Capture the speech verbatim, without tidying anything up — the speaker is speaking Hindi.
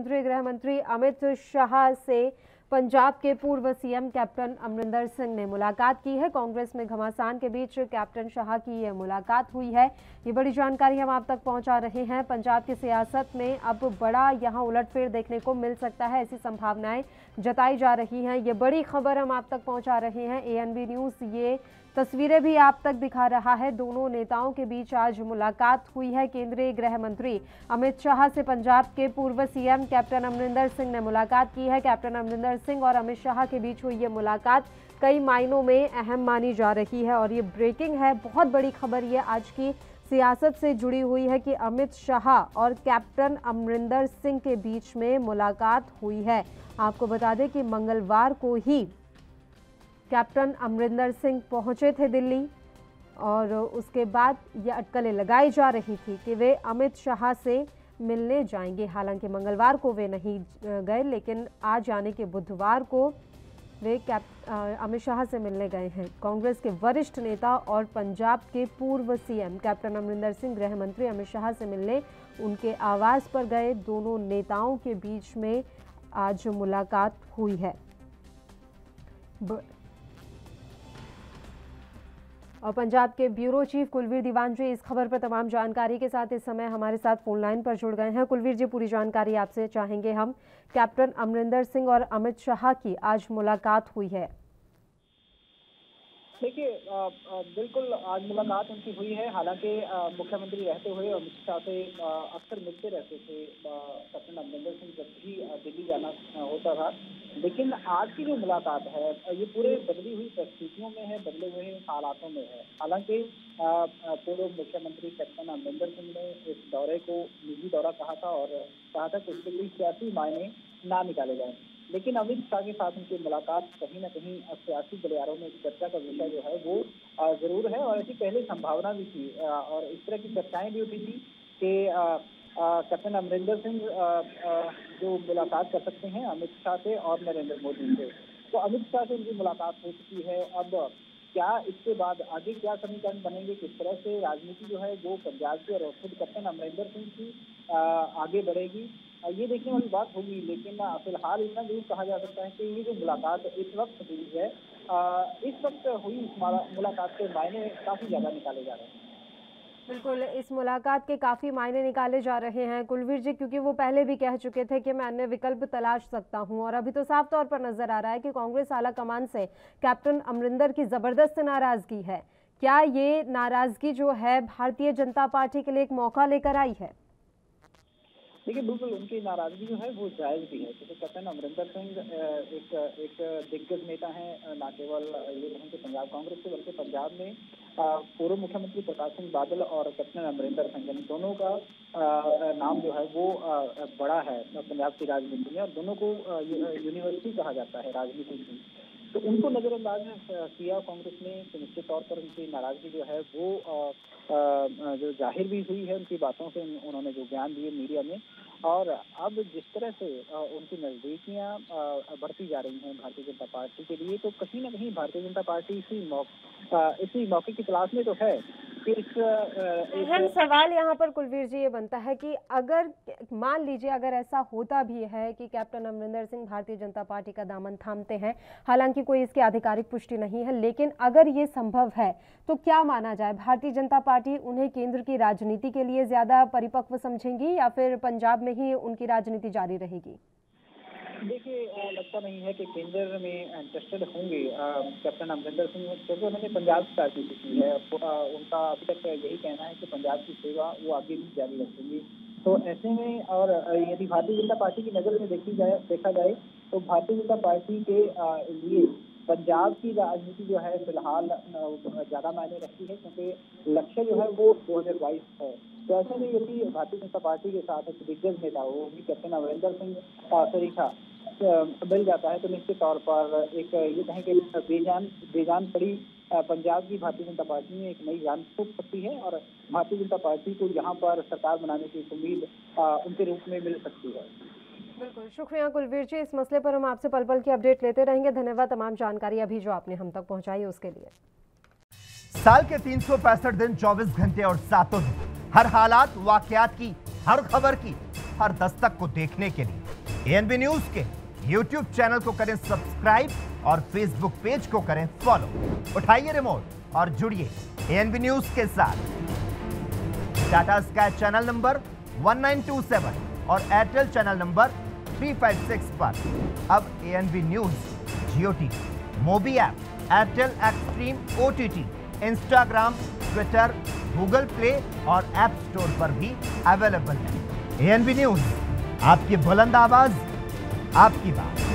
केंद्रीय गृह मंत्री अमित शाह से पंजाब के पूर्व सीएम कैप्टन अमरिंदर सिंह ने मुलाकात की है। कांग्रेस में घमासान के बीच कैप्टन शाह की यह मुलाकात हुई है। ये बड़ी जानकारी हम आप तक पहुंचा रहे हैं। पंजाब की सियासत में अब बड़ा यहां उलटफेर देखने को मिल सकता है, ऐसी संभावनाएं जताई जा रही हैं। ये बड़ी खबर हम आप तक पहुंचा रहे हैं। एएनबी न्यूज़ ये तस्वीरें भी आप तक दिखा रहा है। दोनों नेताओं के बीच आज मुलाकात हुई है। केंद्रीय गृह मंत्री अमित शाह से पंजाब के पूर्व सीएम कैप्टन अमरिंदर सिंह ने मुलाकात की है। कैप्टन अमरिंदर सिंह और अमित शाह के बीच हुई ये मुलाकात कई मायनों में अहम मानी जा रही है और ये ब्रेकिंग है। बहुत बड़ी खबर ये आज की सियासत से जुड़ी हुई है कि अमित शाह और कैप्टन अमरिंदर सिंह के बीच में मुलाकात हुई है। आपको बता दें कि मंगलवार को ही कैप्टन अमरिंदर सिंह पहुंचे थे दिल्ली और उसके बाद ये अटकलें लगाई जा रही थी कि वे अमित शाह से मिलने जाएंगे। हालांकि मंगलवार को वे नहीं गए, लेकिन आज यानी कि बुधवार को वे कैप अमित शाह से मिलने गए हैं। कांग्रेस के वरिष्ठ नेता और पंजाब के पूर्व सीएम कैप्टन अमरिंदर सिंह गृह मंत्री अमित शाह से मिलने उनके आवास पर गए। दोनों नेताओं के बीच में आज मुलाकात हुई है। और पंजाब के ब्यूरो चीफ कुलवीर दीवान जी इस खबर पर तमाम जानकारी के साथ इस समय हमारे साथ फोन लाइन पर जुड़ गए हैं। कुलवीर जी, पूरी जानकारी आपसे चाहेंगे हम। कैप्टन अमरिंदर सिंह और अमित शाह की आज मुलाकात हुई है। देखिए, बिल्कुल आज मुलाकात उनकी हुई है। हालांकि मुख्यमंत्री रहते हुए अमित शाह से अक्सर मिलते रहते थे कैप्टन अमरिंदर सिंह जब भी दिल्ली जाना होता था, लेकिन आज की जो मुलाकात है ये पूरे बदली हुई परिस्थितियों में है, बदले हुए हालातों में है। हालांकि पूर्व मुख्यमंत्री कैप्टन अमरिंदर सिंह ने इस दौरे को निजी दौरा कहा था और कहा था कि उसके कोई सियासी मायने ना निकाले जाएं, लेकिन अमित शाह के साथ उनकी मुलाकात कहीं ना कहीं सियासी गलियारों में चर्चा का विषय जो है वो जरूर है और ऐसी पहले संभावना भी थी और इस तरह की चर्चाएं भी उठी थी कि कैप्टन अमरिंदर सिंह जो मुलाकात कर सकते हैं अमित शाह से और नरेंद्र मोदी से। तो अमित शाह से उनकी मुलाकात हो चुकी है। अब क्या इसके बाद आगे क्या समीकरण बनेंगे, किस तरह से राजनीति जो है वो पंजाब की और खुद कैप्टन अमरिंदर सिंह की आगे बढ़ेगी, ये देखने वाली बात होगी। लेकिन फिलहाल इतना जरूर कहा जा सकता है कि ये जो मुलाकात इस वक्त हुई है, इस वक्त हुई इस मुलाकात के मायने काफी ज्यादा निकाले जा रहे हैं। बिल्कुल, इस मुलाकात के काफी मायने निकाले जा रहे हैं कुलवीर जी, क्योंकि वो पहले भी कह चुके थे कि मैं अन्य विकल्प तलाश सकता हूं और अभी तो साफ तौर पर नजर आ रहा है कि कांग्रेस आला कमान से कैप्टन अमरिंदर की जबरदस्त नाराजगी है। क्या ये नाराजगी जो है भारतीय जनता पार्टी के लिए एक मौका लेकर आई है? देखिए, बिल्कुल उनकी नाराजगी जो है वो जायज भी है, क्योंकि कैप्टन अमरिंदर सिंह एक एक दिग्गज नेता हैं, न केवल ये कहें कि पंजाब कांग्रेस से, बल्कि पंजाब में पूर्व मुख्यमंत्री प्रकाश सिंह बादल और कैप्टन अमरिंदर सिंह दोनों का नाम जो है वो बड़ा है पंजाब की राजनीति में और दोनों को यूनिवर्सिटी कहा जाता है राजनीति की। तो उनको नजरअंदाज किया कांग्रेस ने, तो निश्चित तौर पर उनकी नाराजगी जो है वो जो जाहिर भी हुई है उनकी बातों से, उन्होंने जो बयान दिए मीडिया में। और अब जिस तरह से उनकी नजदीकियां बढ़ती जा रही हैं भारतीय जनता पार्टी के लिए, तो कहीं ना कहीं भारतीय जनता पार्टी इसी मौके इसी मौके की तलाश में तो है। अहम सवाल यहाँ पर कुलवीर जी ये बनता है कि अगर मान लीजिए अगर ऐसा होता भी है कि कैप्टन अमरिंदर सिंह भारतीय जनता पार्टी का दामन थामते हैं, हालांकि कोई इसकी आधिकारिक पुष्टि नहीं है, लेकिन अगर ये संभव है तो क्या माना जाए, भारतीय जनता पार्टी उन्हें केंद्र की राजनीति के लिए ज्यादा परिपक्व समझेंगी या फिर पंजाब में ही उनकी राजनीति जारी रहेगी? देखिए, लगता नहीं है कि केंद्र में इंटरेस्टेड होंगे कैप्टन अमरिंदर सिंह, क्योंकि उन्होंने पंजाब की राजनीति की है। उनका अभी तक यही कहना है कि पंजाब की सेवा वो आगे भी जारी रखेंगे। तो ऐसे में और यदि भारतीय जनता पार्टी की नज़र में देखी जाए देखा जाए तो भारतीय जनता पार्टी के लिए पंजाब की राजनीति जो है फिलहाल ज़्यादा मायने रखती है, क्योंकि लक्ष्य जो है वो दो हजार बाईस है। तो ऐसे में यदि भारतीय जनता पार्टी के साथ एक दिग्गज नेता वो भी कैप्टन अमरिंदर सिंह तरीका मिल जाता है, तो निश्चित तौर पर एक ये कहें कि बेजान बेजान पड़ी पंजाब की भारतीय जनता पार्टी में एक नई जान फूंक सकती है और भारतीय जनता पार्टी को यहाँ पर सरकार बनाने की उम्मीद उनके रूप में मिल सकती है। बिल्कुल, शुक्रिया कुलवीर जी। इस मसले पर हम आपसे पल पल की अपडेट लेते रहेंगे। धन्यवाद तमाम जानकारी अभी जो आपने हम तक पहुंचाई उसके लिए। साल के तीन सौ पैंसठ दिन, चौबीस घंटे और सातों दिन, हर हालात वाकयात की, हर खबर की हर दस्तक को देखने के लिए एएनबी न्यूज के यूट्यूब चैनल को करें सब्सक्राइब और फेसबुक पेज को करें फॉलो। उठाइए रिमोट और जुड़िए एएनबी न्यूज के साथ। Tata Sky channel number one nine two seven और Airtel channel number three five six पर अब ANB news Jio TV, Mobi app, Airtel Xtreme OTT, Instagram, Twitter, Google Play और ऐप स्टोर पर भी अवेलेबल है। एएनबी न्यूज, आपकी बुलंद आवाज, आपकी बात।